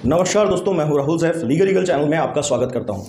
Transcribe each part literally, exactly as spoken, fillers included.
नमस्कार दोस्तों, मैं हूं Rahul Saif. Legal legal channel में आपका स्वागत करता हूं।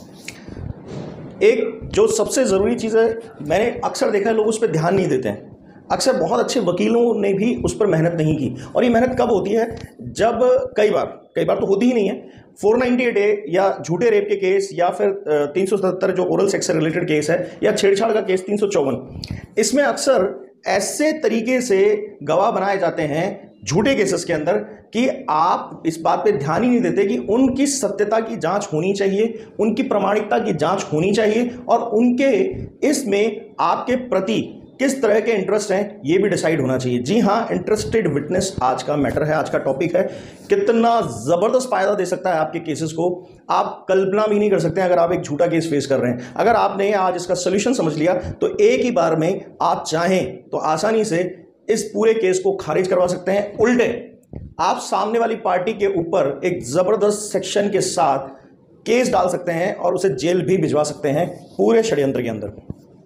एक जो सबसे ज़रूरी चीज़ है, मैंने अक्सर देखा है लोग उस पर ध्यान नहीं देते हैं। अक्सर बहुत अच्छे वकीलों ने भी उस पर मेहनत नहीं की। और ये मेहनत कब होती है? जब कई बार कई बार तो होती ही नहीं है। फोर नाइन्टी एट ए या झूठे रेप के केस या फिर तीन सौ सत्तर जो ओरल सेक्स से रिलेटेड केस है या छेड़छाड़ का केस तीन सौ चौवन, इसमें अक्सर ऐसे तरीके से गवाह बनाए जाते हैं झूठे केसेस के अंदर कि आप इस बात पे ध्यान ही नहीं देते कि उनकी सत्यता की जांच होनी चाहिए, उनकी प्रामाणिकता की जांच होनी चाहिए और उनके इसमें आपके प्रति किस तरह के इंटरेस्ट हैं ये भी डिसाइड होना चाहिए। जी हाँ, इंटरेस्टेड विटनेस आज का मैटर है, आज का टॉपिक है। कितना ज़बरदस्त फायदा दे सकता है आपके केसेस को, आप कल्पना भी नहीं कर सकते हैं। अगर आप एक झूठा केस फेस कर रहे हैं, अगर आपने आज इसका सोल्यूशन समझ लिया तो एक ही बार में आप चाहें तो आसानी से इस पूरे केस को खारिज करवा सकते हैं। उल्टे आप सामने वाली पार्टी के ऊपर एक ज़बरदस्त सेक्शन के साथ केस डाल सकते हैं और उसे जेल भी भिजवा सकते हैं पूरे षड्यंत्र के अंदर।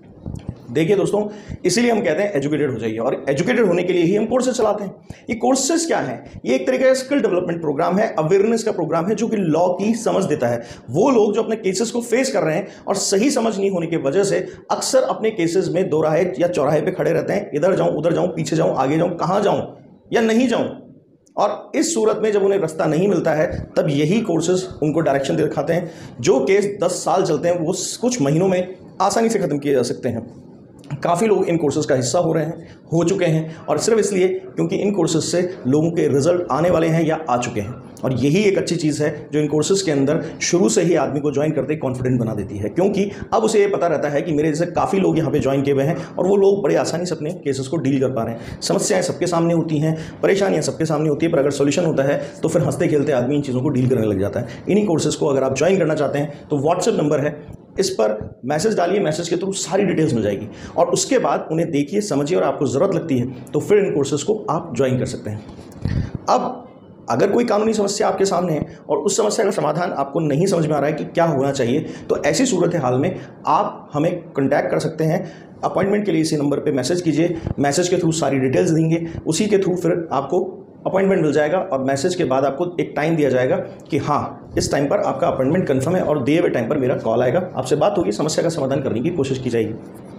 देखिए दोस्तों, इसीलिए हम कहते हैं एजुकेटेड हो जाइए, और एजुकेटेड होने के लिए ही हम कोर्सेज चलाते हैं। ये कोर्सेज क्या है? ये एक तरीके का स्किल डेवलपमेंट प्रोग्राम है, अवेयरनेस का प्रोग्राम है, जो कि लॉ की समझ देता है। वो लोग जो अपने केसेस को फेस कर रहे हैं और सही समझ नहीं होने की वजह से अक्सर अपने केसेस में दो राहे या चौराहे पे खड़े रहते हैं, इधर जाऊं उधर जाऊं, पीछे जाऊं आगे जाऊं, कहां जाऊं या नहीं जाऊं। और इस सूरत में जब उन्हें रास्ता नहीं मिलता है तब यही कोर्सेज उनको डायरेक्शन दे दिखाते हैं। जो केस दस साल चलते हैं वो कुछ महीनों में आसानी से खत्म किए जा सकते हैं। काफ़ी लोग इन कोर्सेज का हिस्सा हो रहे हैं, हो चुके हैं, और सिर्फ इसलिए क्योंकि इन कोर्सेज से लोगों के रिजल्ट आने वाले हैं या आ चुके हैं। और यही एक अच्छी चीज़ है जो इन कोर्सेज के अंदर शुरू से ही आदमी को ज्वाइन करते कॉन्फिडेंट बना देती है, क्योंकि अब उसे ये पता रहता है कि मेरे जैसे काफ़ी लोग यहाँ पे ज्वाइन किए हुए हैं और वो लोग बड़े आसानी से अपने केसेस को डील कर पा रहे हैं। समस्याएं सबके सामने होती हैं, परेशानियां सबके सामने होती है, पर अगर सोल्यूशन होता है तो फिर हंसते खेलते आदमी इन चीज़ों को डील करने लग जाता है। इन्हीं कोर्सेज को अगर आप ज्वाइन करना चाहते हैं तो व्हाट्सएप नंबर है, इस पर मैसेज डालिए, मैसेज के थ्रू सारी डिटेल्स मिल जाएगी और उसके बाद उन्हें देखिए, समझिए, और आपको ज़रूरत लगती है तो फिर इन कोर्सेज को आप ज्वाइन कर सकते हैं। अब अगर कोई कानूनी समस्या आपके सामने है और उस समस्या का समाधान आपको नहीं समझ में आ रहा है कि क्या होना चाहिए, तो ऐसी सूरत हाल में आप हमें कॉन्टैक्ट कर सकते हैं। अपॉइंटमेंट के लिए इसी नंबर पे मैसेज कीजिए, मैसेज के थ्रू सारी डिटेल्स देंगे, उसी के थ्रू फिर आपको अपॉइंटमेंट मिल जाएगा और मैसेज के बाद आपको एक टाइम दिया जाएगा कि हाँ, इस टाइम पर आपका अपॉइंटमेंट कंफर्म है और दिए हुए टाइम पर मेरा कॉल आएगा, आपसे बात होगी, समस्या का समाधान करने की कोशिश की जाएगी।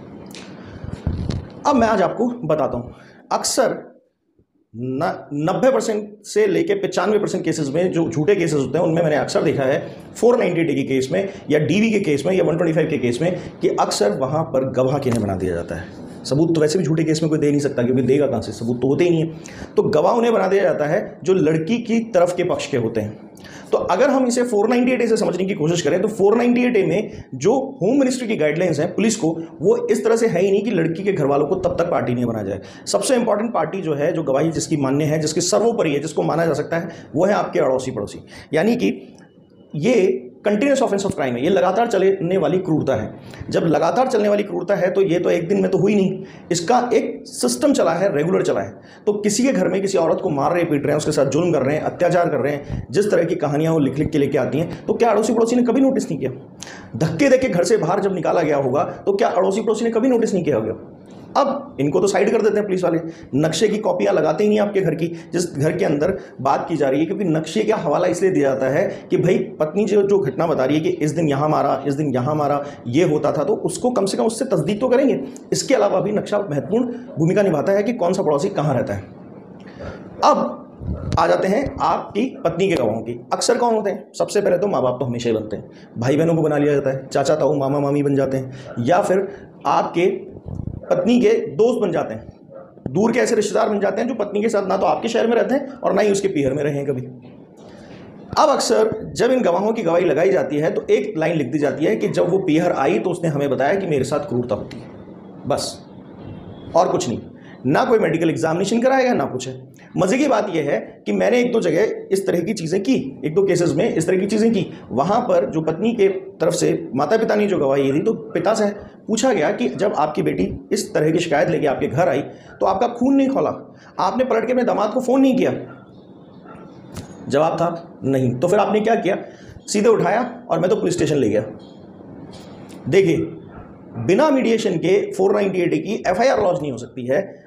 अब मैं आज आपको बताता हूँ, अक्सर नब्बे परसेंट से लेकर पचानवे परसेंट केसेस में जो झूठे केसेस होते हैं उनमें मैंने अक्सर देखा है फोर नाइन्टी एट के केस में या डीवी के केस में या वन ट्वेंटी फाइव के केस में कि अक्सर वहाँ पर गवाह किन्हें बना दिया जाता है। सबूत तो वैसे भी झूठे केस में कोई दे नहीं सकता, क्योंकि देगा कहाँ से, सबूत तो होते ही नहीं है। तो गवाह उन्हें बना दिया जाता है जो लड़की की तरफ के पक्ष के होते हैं। तो अगर हम इसे फोर नाइन्टी एट ए से समझने की कोशिश करें तो फोर नाइन्टी एट ए में जो होम मिनिस्ट्री की गाइडलाइंस हैं पुलिस को, वो इस तरह से है ही नहीं कि लड़की के घर वालों को तब तक पार्टी नहीं बनाया जाए। सबसे इंपॉर्टेंट पार्टी जो है, जो गवाही जिसकी मान्य है, जिसकी सर्वोपरि है, जिसको माना जा सकता है, वो है आपके अड़ोसी पड़ोसी। यानी कि ये कंटिन्यूस ऑफेंस ऑफ क्राइम है, ये लगातार चलने वाली क्रूरता है। जब लगातार चलने वाली क्रूरता है तो ये तो एक दिन में तो हुई नहीं, इसका एक सिस्टम चला है, रेगुलर चला है। तो किसी के घर में किसी औरत को मार रहे, पीट रहे हैं, उसके साथ जुल्म कर रहे हैं, अत्याचार कर रहे हैं, जिस तरह की कहानियां वो लिख लिख के लेके आती हैं, तो क्या अड़ोसी पड़ोसी ने कभी नोटिस नहीं किया? धक्के देके घर से बाहर जब निकाला गया होगा तो क्या अड़ोसी पड़ोसी ने कभी नोटिस नहीं किया होगा? अब इनको तो साइड कर देते हैं पुलिस वाले, नक्शे की कॉपियां लगाते ही नहीं आपके घर की, जिस घर के अंदर बात की जा रही है, क्योंकि नक्शे का हवाला इसलिए दिया जाता है कि भाई पत्नी जो जो घटना बता रही है कि इस दिन यहाँ मारा, इस दिन यहाँ मारा, ये होता था, तो उसको कम से कम उससे तस्दीक तो करेंगे। इसके अलावा भी नक्शा महत्वपूर्ण भूमिका निभाता है कि कौन सा पड़ोसी कहाँ रहता है। अब आ जाते हैं आपकी पत्नी के गवाहों की। अक्सर कौन होते हैं? सबसे पहले तो माँ बाप तो हमेशा ही बनते हैं, भाई बहनों को बना लिया जाता है, चाचा ताऊ मामा मामी बन जाते हैं, या फिर आपके पत्नी के दोस्त बन जाते हैं, दूर के ऐसे रिश्तेदार बन जाते हैं जो पत्नी के साथ ना तो आपके शहर में रहते हैं और ना ही उसके पीहर में रहे हैं कभी। अब अक्सर जब इन गवाहों की गवाही लगाई जाती है तो एक लाइन लिख दी जाती है कि जब वो पीहर आई तो उसने हमें बताया कि मेरे साथ क्रूरता होती है, बस, और कुछ नहीं। ना कोई मेडिकल एग्जामिनेशन कराएगा, ना कुछ है। मज़े की बात यह है कि मैंने एक दो जगह इस तरह की चीज़ें की, एक दो केसेस में इस तरह की चीज़ें की। वहाँ पर जो पत्नी के तरफ से माता पिता ने जो गवाही दी, तो पिता से पूछा गया कि जब आपकी बेटी इस तरह की शिकायत लेके आपके घर आई तो आपका खून नहीं खोला, आपने पलट के अपने दामाद को फ़ोन नहीं किया? जवाब था नहीं। तो फिर आपने क्या किया? सीधे उठाया और मैं तो पुलिस स्टेशन ले गया। देखिए, बिना मीडिएशन के फोर नाइन्टी एट की एफ आई आर लॉन्च नहीं हो सकती है।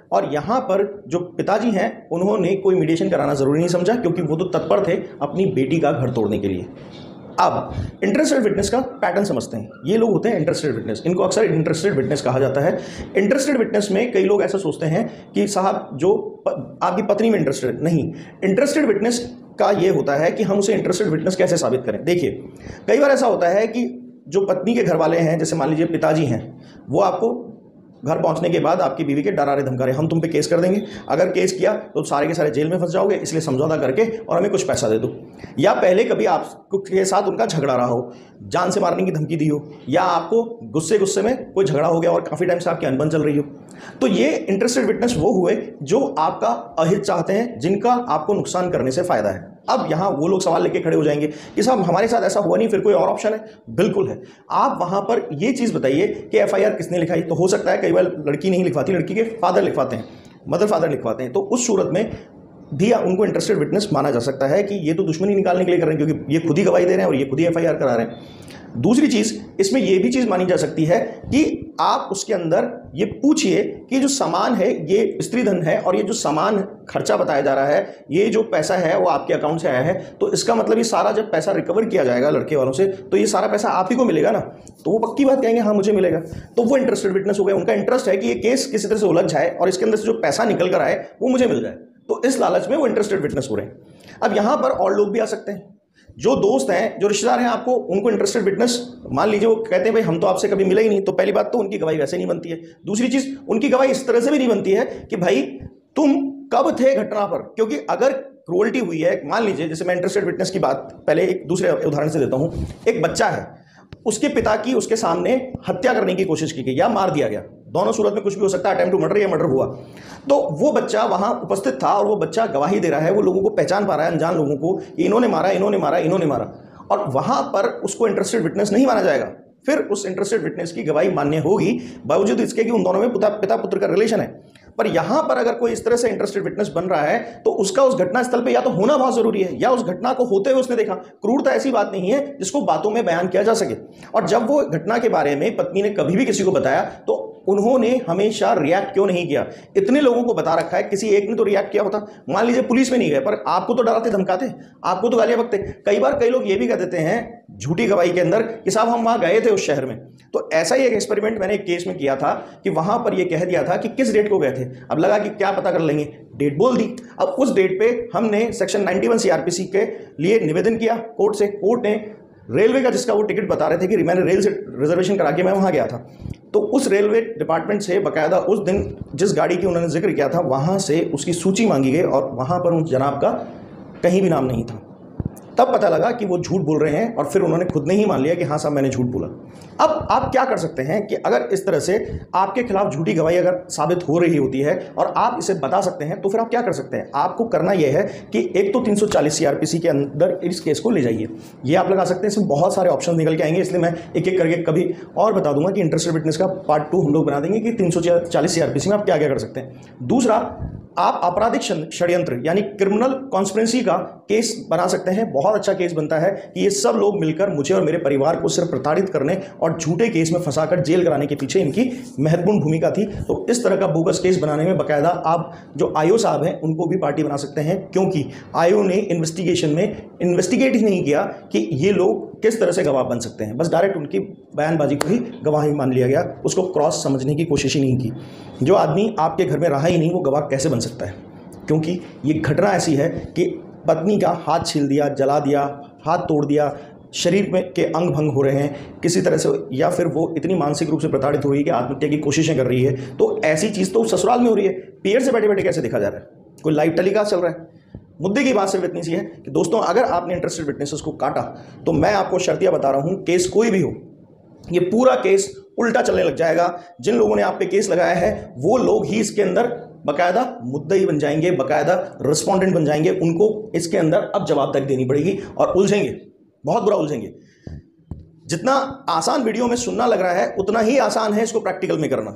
और यहाँ पर जो पिताजी हैं उन्होंने कोई मीडिएशन कराना ज़रूरी नहीं समझा, क्योंकि वो तो तत्पर थे अपनी बेटी का घर तोड़ने के लिए। अब इंटरेस्टेड विटनेस का पैटर्न समझते हैं। ये लोग होते हैं इंटरेस्टेड विटनेस, इनको अक्सर इंटरेस्टेड विटनेस कहा जाता है। इंटरेस्टेड विटनेस में कई लोग ऐसा सोचते हैं कि साहब जो आपकी पत्नी में इंटरेस्टेड नहीं, इंटरेस्टेड विटनेस का ये होता है कि हम उसे इंटरेस्टेड विटनेस कैसे साबित करें। देखिए, कई बार ऐसा होता है कि जो पत्नी के घर वाले हैं, जैसे मान लीजिए पिताजी हैं, वो आपको घर पहुंचने के बाद आपकी बीवी के डरा रहे धमका रहे, हम तुम पे केस कर देंगे, अगर केस किया तो सारे के सारे जेल में फंस जाओगे, इसलिए समझौता करके और हमें कुछ पैसा दे दो। या पहले कभी आपके साथ उनका झगड़ा रहा हो, जान से मारने की धमकी दी हो, या आपको गुस्से गुस्से में कोई झगड़ा हो गया और काफ़ी टाइम से आपकी अनबन चल रही हो, तो ये इंटरेस्टेड विटनेस वो हुए जो आपका अहित चाहते हैं, जिनका आपको नुकसान करने से फायदा है। अब यहाँ वो लोग सवाल लेके खड़े हो जाएंगे कि साहब हमारे साथ ऐसा हुआ नहीं, फिर कोई और ऑप्शन है? बिल्कुल है। आप वहाँ पर ये चीज़ बताइए कि एफआईआर किसने लिखाई। तो हो सकता है कई बार लड़की नहीं लिखवाती, लड़की के फादर लिखवाते हैं, मदर फादर लिखवाते हैं, तो उस सूरत में भी उनको इंटरेस्टेड विटनेस माना जा सकता है कि ये तो दुश्मनी निकालने के लिए कर रहे हैं, क्योंकि ये खुद ही गवाही दे रहे हैं और ये खुद ही एफआईआर करा रहे हैं। दूसरी चीज़ इसमें यह भी चीज़ मानी जा सकती है कि आप उसके अंदर ये पूछिए कि जो सामान है ये स्त्री धन है, और ये जो सामान खर्चा बताया जा रहा है, ये जो पैसा है वो आपके अकाउंट से आया है, तो इसका मतलब ये सारा जब पैसा रिकवर किया जाएगा लड़के वालों से, तो ये सारा पैसा आप ही को मिलेगा ना। तो वो पक्की बात कहेंगे हाँ मुझे मिलेगा, तो वो इंटरेस्टेड विटनेस हो गया। उनका इंटरेस्ट है कि ये केस किसी तरह से उलझ जाए और इसके अंदर से जो पैसा निकल कर आए वो मुझे मिल जाए, तो इस लालच में वो इंटरेस्टेड विटनेस हो रहे हैं। अब यहाँ पर और लोग भी आ सकते हैं, जो दोस्त हैं, जो रिश्तेदार हैं आपको, उनको इंटरेस्टेड विटनेस मान लीजिए वो कहते हैं भाई हम तो आपसे कभी मिले ही नहीं, तो पहली बात तो उनकी गवाही वैसे नहीं बनती है। दूसरी चीज़, उनकी गवाही इस तरह से भी नहीं बनती है कि भाई तुम कब थे घटना पर, क्योंकि अगर क्रूअल्टी हुई है, मान लीजिए जैसे मैं इंटरेस्टेड विटनेस की बात पहले एक दूसरे उदाहरण से देता हूँ। एक बच्चा है, उसके पिता की उसके सामने हत्या करने की कोशिश की गई या मार दिया गया, दोनों सूरत में कुछ भी हो सकता है, अटेम्प्ट टू मर्डर या मर्डर हुआ, तो वो बच्चा वहां उपस्थित था और वो बच्चा गवाही दे रहा है, वो लोगों को पहचान पा रहा है, अनजान लोगों को, इन्होंने मारा इन्होंने मारा इन्होंने मारा, और वहां पर उसको इंटरेस्टेड विटनेस नहीं माना जाएगा। फिर उस इंटरेस्टेड विटनेस की गवाही मान्य होगी बावजूद इसके कि उन दोनों में पिता पिता पुत्र का रिलेशन है। पर यहां पर अगर कोई इस तरह से इंटरेस्टेड विटनेस बन रहा है तो उसका उस घटना स्थल पे या तो होना बहुत जरूरी है, या उस घटना को होते हुए उसने देखा। क्रूरता ऐसी बात नहीं है जिसको बातों में बयान किया जा सके, और जब वो घटना के बारे में पत्नी ने कभी भी किसी को बताया तो उन्होंने हमेशा रिएक्ट क्यों नहीं किया। इतने लोगों को बता रखा है, किसी एक ने तो रिएक्ट किया होता। मान लीजिए पुलिस में नहीं गए, पर आपको तो डराते धमकाते, आपको तो गालियां बकते। कई बार कई लोग ये भी कह देते हैं झूठी गवाही के अंदर कि साहब हम वहां गए थे उस शहर में। तो ऐसा ही एक एक्सपेरिमेंट मैंने एक केस में किया था कि वहां पर यह कह दिया था कि किस डेट को गए थे। अब लगा कि क्या पता कर लेंगे, डेट बोल दी। अब उस डेट पे हमने सेक्शन इक्यानवे सीआरपीसी के लिए निवेदन किया कोर्ट से। कोर्ट ने रेलवे का, जिसका वो टिकट बता रहे थे कि मैंने रेल से रिजर्वेशन करा के मैं वहां गया था, तो उस रेलवे डिपार्टमेंट से बाकायदा उस दिन जिस गाड़ी की उन्होंने जिक्र किया था वहां से उसकी सूची मांगी गई, और वहां पर उस जनाब का कहीं भी नाम नहीं था। तब पता लगा कि वो झूठ बोल रहे हैं, और फिर उन्होंने खुद ने ही मान लिया कि हाँ साहब मैंने झूठ बोला। अब आप क्या कर सकते हैं कि अगर इस तरह से आपके खिलाफ झूठी गवाही अगर साबित हो रही होती है और आप इसे बता सकते हैं, तो फिर आप क्या कर सकते हैं। आपको करना यह है कि एक तो तीन सौ चालीस सीआरपीसी के अंदर इस केस को ले जाइए, ये आप लगा सकते हैं। इसमें बहुत सारे ऑप्शन निकल के आएंगे, इसलिए मैं एक एक करके कभी और बता दूंगा कि इंटरेस्टेड विटनेस का पार्ट टू हम लोग बना देंगे कि तीन सौ चालीस सीआरपीसी में आप क्या क्या कर सकते हैं। दूसरा, आप आपराधिक षड्यंत्र यानी क्रिमिनल कॉन्स्पिरेसी का केस बना सकते हैं। बहुत अच्छा केस बनता है कि ये सब लोग मिलकर मुझे और मेरे परिवार को सिर्फ प्रताड़ित करने और झूठे केस में फंसाकर जेल कराने के पीछे इनकी महत्वपूर्ण भूमिका थी। तो इस तरह का बोगस केस बनाने में बाकायदा आप जो आईओ साहब हैं उनको भी पार्टी बना सकते हैं, क्योंकि आईओ ने इन्वेस्टिगेशन में इन्वेस्टिगेट ही नहीं किया कि ये लोग किस तरह से गवाह बन सकते हैं, बस डायरेक्ट उनकी बयानबाजी को ही गवाही मान लिया गया, उसको क्रॉस समझने की कोशिश ही नहीं की। जो आदमी आपके घर में रहा ही नहीं वो गवाह कैसे बन सकता है, क्योंकि ये घटना ऐसी है कि पत्नी का हाथ छील दिया, जला दिया, हाथ तोड़ दिया, शरीर में के अंग भंग हो रहे हैं किसी तरह से, या फिर वो इतनी मानसिक रूप से प्रताड़ित हो रही है कि आत्महत्या की कोशिशें कर रही है। तो ऐसी चीज़ तो ससुराल में हो रही है, पीयर से बैठे बैठे कैसे देखा जा रहा है, कोई लाइव टेलीकास्ट चल रहा है। मुद्दे की बात सिर्फ इतनी सी है कि दोस्तों अगर आपने इंटरेस्टेड विटनेसेस को काटा तो मैं आपको शर्तिया बता रहा हूँ, केस कोई भी हो, ये पूरा केस उल्टा चलने लग जाएगा। जिन लोगों ने आप पे केस लगाया है वो लोग ही इसके अंदर बाकायदा मुद्दई बन जाएंगे, बाकायदा रिस्पॉन्डेंट बन जाएंगे। उनको इसके अंदर अब जवाबदारी देनी पड़ेगी और उलझेंगे, बहुत बुरा उलझेंगे। जितना आसान वीडियो में सुनना लग रहा है उतना ही आसान है इसको प्रैक्टिकल में करना।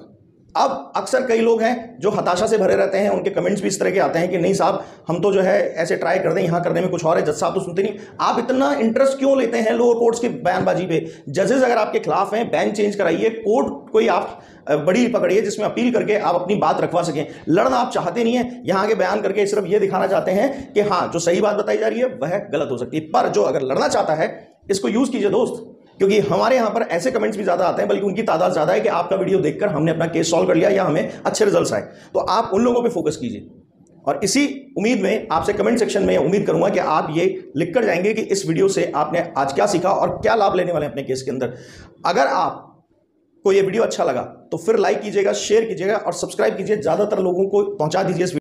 अब अक्सर कई लोग हैं जो हताशा से भरे रहते हैं, उनके कमेंट्स भी इस तरह के आते हैं कि नहीं साहब हम तो जो है ऐसे ट्राई कर दें, यहाँ करने में कुछ और है, जज साहब तो सुनते नहीं। आप इतना इंटरेस्ट क्यों लेते हैं लोअर कोर्ट्स की बयानबाजी पे? जजेस अगर आपके खिलाफ हैं, बेंच चेंज कराइए, कोर्ट कोई आप बड़ी पकड़िए जिसमें अपील करके आप अपनी बात रखवा सकें। लड़ना आप चाहते नहीं है, यहाँ आगे बयान करके सिर्फ ये दिखाना चाहते हैं कि हाँ जो सही बात बताई जा रही है वह गलत हो सकती है। पर जो अगर लड़ना चाहता है इसको यूज कीजिए दोस्त, क्योंकि हमारे यहाँ पर ऐसे कमेंट्स भी ज़्यादा आते हैं, बल्कि उनकी तादाद ज़्यादा है कि आपका वीडियो देखकर हमने अपना केस सॉल्व कर लिया या हमें अच्छे रिजल्ट्स आए। तो आप उन लोगों पे फोकस कीजिए। और इसी उम्मीद में आपसे कमेंट सेक्शन में उम्मीद करूंगा कि आप ये लिख कर जाएंगे कि इस वीडियो से आपने आज क्या सीखा और क्या लाभ लेने वाले हैं अपने केस के अंदर। अगर आप को ये वीडियो अच्छा लगा तो फिर लाइक कीजिएगा, शेयर कीजिएगा और सब्सक्राइब कीजिए, ज़्यादातर लोगों को पहुंचा दीजिए इस